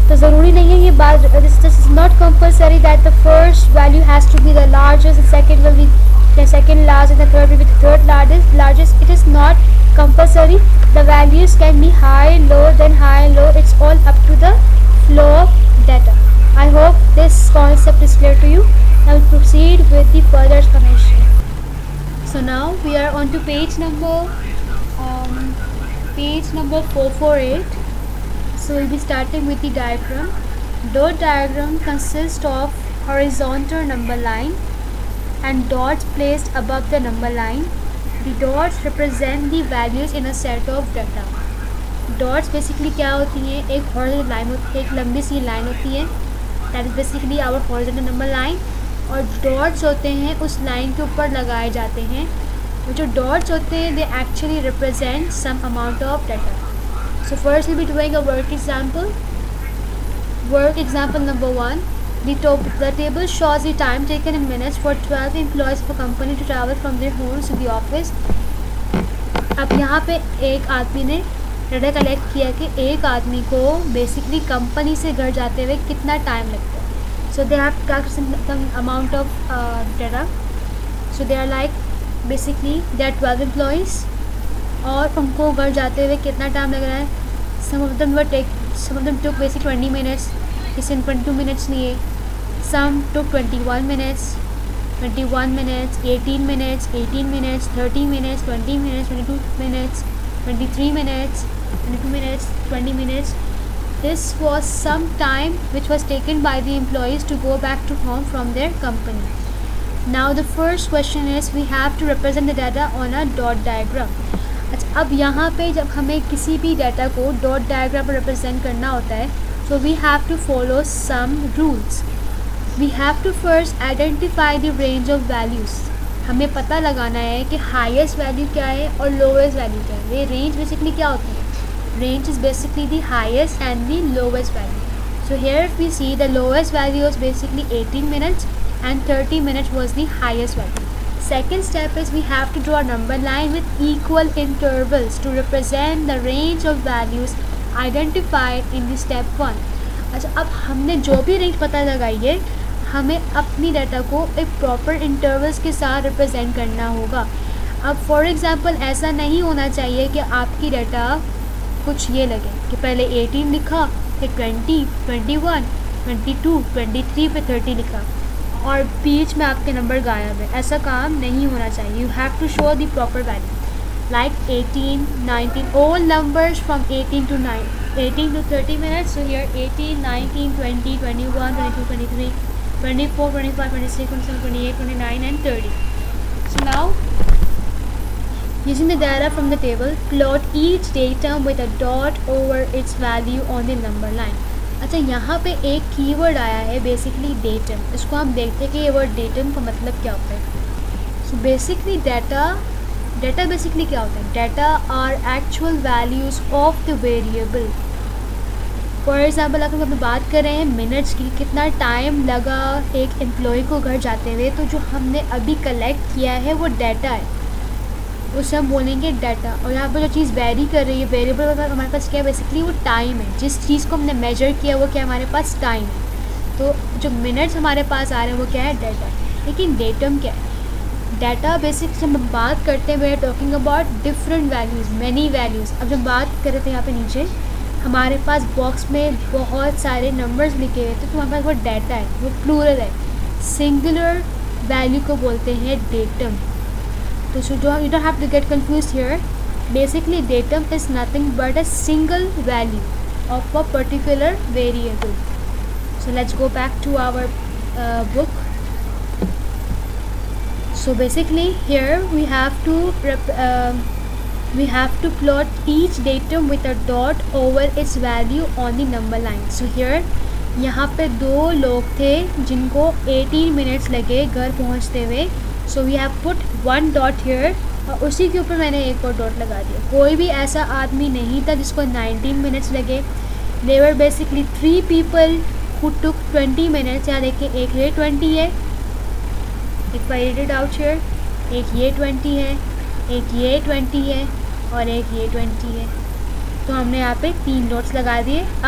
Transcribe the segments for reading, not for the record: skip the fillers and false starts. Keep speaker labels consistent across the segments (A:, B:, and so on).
A: तो ज़रूरी नहीं है ये बात, this is not compulsory that the first value has to be the largest, second will be the second largest and the third will be the third largest. It is not compulsory. The values can be high, low, then high, low. It's all up to the flow of data. I hope this concept is clear to you. I will proceed with the further explanation. So now we are on to page number 448. So we'll be starting with the diagram. Dot diagram consists of horizontal number line and dots placed above the number line. The dots represent the values in a set of data. Dots basically क्या होती हैं, एक horizontal line होती है, एक लंबी सी line होती है, that is basically our horizontal number line, और dots होते हैं उस लाइन के ऊपर लगाए जाते हैं. और जो dots होते हैं they actually represent some amount of data. So first we'll be doing a work example. Work example number 1. The table shows the time taken in minutes for 12 employees of a company to travel from their homes to the office. अब यहाँ पे एक आदमी ने data collect किया कि एक आदमी को बेसिकली कंपनी से घर जाते हुए कितना टाइम लगता है. So they have collect some amount of data. So they are like basically they are 12 employees और उनको घर जाते हुए कितना टाइम लग रहा है. Some of them took basic 20 minutes, किसी ने 22 मिनट्स लिए. Some took 21 minutes, 18 minutes, 18 minutes, 30 minutes, 20 minutes, 22 minutes, 23 minutes, 22 minutes, 20 minutes. This was some time which was taken by the employees to go back to home from their company. Now the first question is we have to represent the data on a dot diagram. अच्छा, अब यहाँ पे जब हमें किसी भी data co dot diagram पर represent करना होता है, so we have to follow some rules. We have to first identify the range of values. हमें पता लगाना है कि हाईएस्ट वैल्यू क्या है और लोवेस्ट वैल्यू क्या है. ये रेंज बेसिकली क्या होती है? Range is basically the highest and the lowest value. So here if we see the lowest value was basically 18 minutes and 30 minutes was the highest value. Second step is we have to draw a number line with equal intervals to represent the range of values identified in the step 1. अच्छा, अब हमने जो भी range पता लगाई है हमें अपनी डाटा को एक प्रॉपर इंटरवल्स के साथ रिप्रेजेंट करना होगा. अब फॉर एग्जांपल ऐसा नहीं होना चाहिए कि आपकी डाटा कुछ ये लगे कि पहले 18 लिखा, फिर 20, 21, 22, 23 पे 30 लिखा और बीच में आपके नंबर गायब है. ऐसा काम नहीं होना चाहिए. You have to show the proper value like 18, 19, all numbers from 18 to 30 minutes. So here 18, 19, 20, 21, 22, 23, 24, 25, 26, 27, 28, 29 and 30. So now using the data from the table, plot each datum with a dot over its value on the number line. अच्छा, यहाँ पे एक keyword आया है basically datum. इसको हम देखते हैं कि ये वर्ड डेटम का मतलब क्या होता है. सो बेसिकली डाटा बेसिकली क्या होता है? Data are actual values of the variable. For example अगर हम बात कर रहे हैं मिनट्स की, कितना टाइम लगा एक एम्प्लॉय को घर जाते हुए, तो जो हमने अभी कलेक्ट किया है वो डाटा है, उसे हम बोलेंगे डाटा. और यहाँ पर जो चीज़ वेरी कर रही है वेरिएबल का हमारे पास क्या है? बेसिकली वो टाइम है. जिस चीज़ को हमने मेजर किया वो क्या हमारे पास? टाइम है. तो जो मिनट्स हमारे पास आ रहे हैं वो क्या है? डाटा. लेकिन डेटम क्या है? डाटा बेसिक जब हम बात करते हैं we are talking about different values, many values. अब जब बात कर रहे थे यहाँ पे नीचे हमारे पास बॉक्स में बहुत सारे नंबर्स लिखे हुए थे, तो हमारे पास वो डाटा है, वो प्लूरल है. सिंगुलर वैल्यू को बोलते हैं डेटम. तो so you don't have to get confused here. Basically datum is nothing but a single value of a particular variable. So let's go back to our book. So basically here we have to plot each datum with a dot over its value on the number line. So here यहाँ पे दो लोग थे जिनको 18 minutes लगे घर पहुँचते हुए. So we have put one dot here और उसी के ऊपर मैंने एक और डॉट लगा दिया. कोई भी ऐसा आदमी नहीं था जिसको 19 मिनट्स लगे. They were basically 3 people who took 20 minutes. यहाँ देखिए एक ये 20 है, if I read it out here, एक ये 20 है, एक ये 20 है और एक ये 20 है. तो हमने यहाँ पे 3 डॉट्स लगा दिए. अब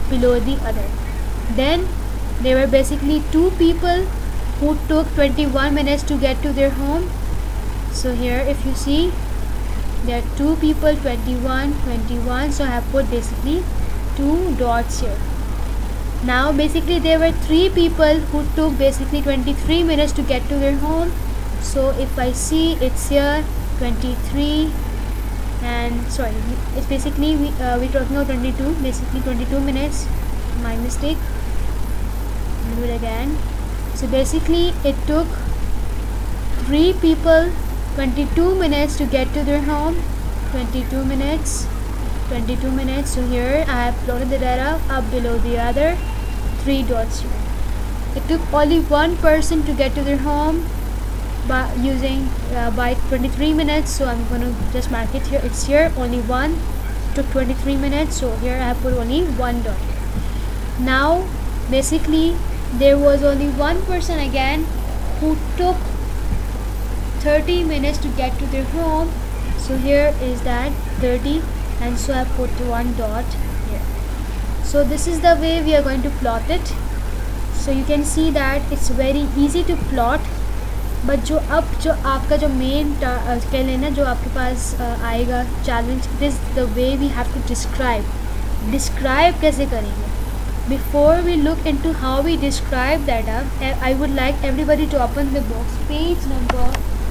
A: below the other. Then there were basically two people who took 21 minutes to get to their home. So here if you see, there are two people, 21, 21, so I have put basically two dots here. Now basically there were three people who took basically 23 minutes to get to their home. So if I see, it's here 23, and sorry, it's basically we're talking about 22, basically 22 minutes, my mistake. Do it again. So basically it took three people 22 minutes to get to their home. 22 minutes, 22 minutes. So here I have plotted the data up below the other, three dots here. It took only one person to get to their home by using by 23 minutes, so I'm going to just mark it here. It's here, only one. It took 23 minutes, so here I have put only one dot. Now basically there was only one person again who took 30 minutes to get to their home. So here is that 30, and so I put one dot here. So this is the way we are going to plot it. So you can see that it's very easy to plot, but जो आपका जो main कह लेना जो आपके पास आएगा challenge, it is the way we have to describe कैसे करेंगे. Before we look into how we describe that up, I would like everybody to open the box, page number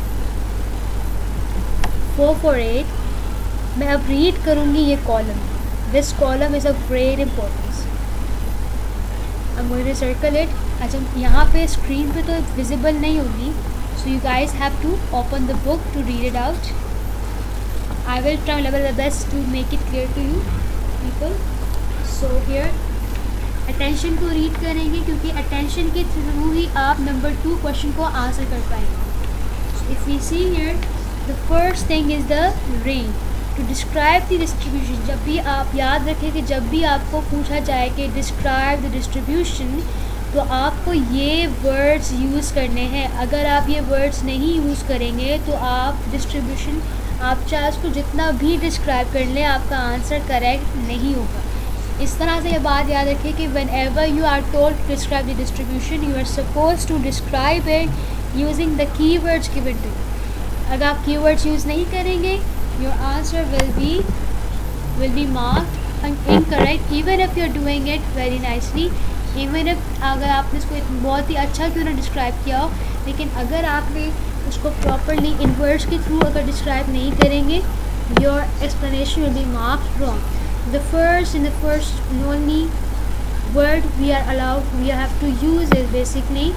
A: 448. मैं अब रीड करूँगी ये column. This column is of great importance. I'm going to circle it. अच्छा, यहाँ पे screen पे तो visible नहीं होगी, so you guys have to open the book to read it out. I will try my level best to make it clear to you people. So here attention को read करेंगे, क्योंकि attention के through ही आप number 2 question को answer कर पाएंगे. If we see here, the first thing is the range to describe the distribution. जब भी आप याद रखें कि जब भी आपको पूछा जाए कि डिस्क्राइब द डिस्ट्रीब्यूशन, तो आपको ये वर्ड्स यूज़ करने हैं. अगर आप ये वर्ड्स नहीं यूज़ करेंगे तो आप डिस्ट्रीब्यूशन, आप चाहे उसको जितना भी डिस्क्राइब कर लें, आपका आंसर करेक्ट नहीं होगा. इस तरह से ये बात याद रखें कि whenever you are told to describe the distribution, you are supposed to describe it using the keywords given to you. अगर आप keywords यूज़ नहीं करेंगे, your answer will be marked incorrect, even if you are doing it very nicely. Even if अगर आपने इसको बहुत ही अच्छा क्यों ना डिस्क्राइब किया हो, लेकिन अगर आपने उसको प्रॉपरली इन वर्ड्स के थ्रू अगर डिस्क्राइब नहीं करेंगे, your explanation will be marked wrong. The first and only word we have to use is basically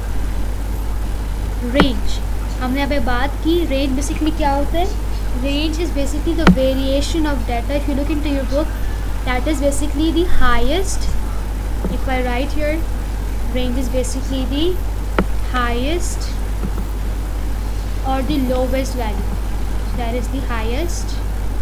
A: range. हमने यहाँ पे बात की range basically क्या होता है. Range is basically the variation of data. If you look into your book, that is basically the highest. If I write here, range is basically the highest or the lowest value. That is the highest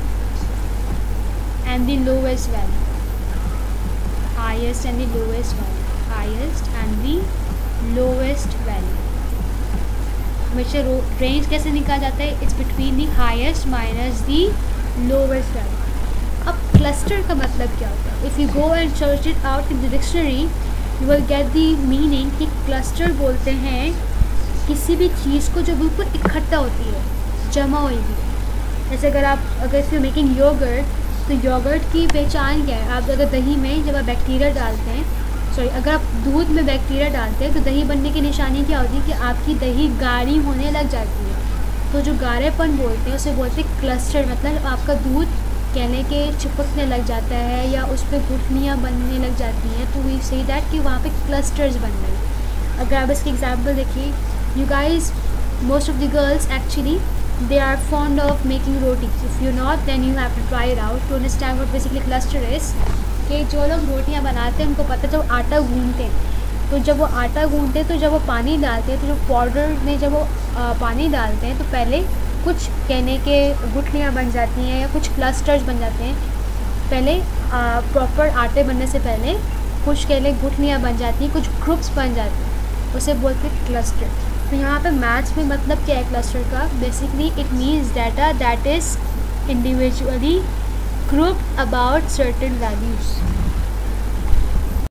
A: and the lowest value. Highest and the lowest value. Highest and the lowest value. हमेशा range कैसे निकाला जाता है? It's between the highest minus the lowest value. अब cluster का मतलब क्या होता है? If you go and search it out in the dictionary, you will get the meaning कि क्लस्टर बोलते हैं किसी भी चीज़ को जो बिल्कुल इकट्ठा होती है, जमा हुई भी. जैसे अगर इफ़ यू मेकिंग योगर्ट, तो योगर्ट की पहचान क्या है? आप अगर दही में जब आप बैक्टीरिया डालते हैं, अगर आप दूध में बैक्टीरिया डालते हैं, तो दही बनने की निशानी क्या होती है कि आपकी दही गाढ़ी होने लग जाती है. तो जो गाढ़ेपन बोलते हैं उसे बोलते हैं क्लस्टर. मतलब आपका दूध कहने के चिपकने लग जाता है या उस पर गुठलियाँ बनने लग जाती हैं, तो वी से दैट कि वहाँ पे क्लस्टर्स बन रहे हैं. अगर आप इसकी एग्जांपल देखिए, you guys, most of the girls actually they are fond of making rotis. If you're not, then you have to try it out to understand what basically cluster is. कि जो लोग रोटियां बनाते हैं उनको पता है जब आटा गूंथते हैं, तो जब वो आटा गूंथते हैं तो जब वो पानी डालते हैं, तो जो पाउडर में जब वो पानी डालते हैं तो पहले कुछ कहने के गुठलियाँ बन जाती हैं या कुछ क्लस्टर्स बन जाते हैं. पहले प्रॉपर आटे बनने से पहले कुछ कहने गुठलियाँ बन जाती हैं, कुछ ग्रुप्स बन जाते हैं, उसे बोलते हैं क्लस्टर. तो यहाँ पे मैथ्स में मतलब क्या है क्लस्टर का? Basically it means data that is individually grouped about certain values.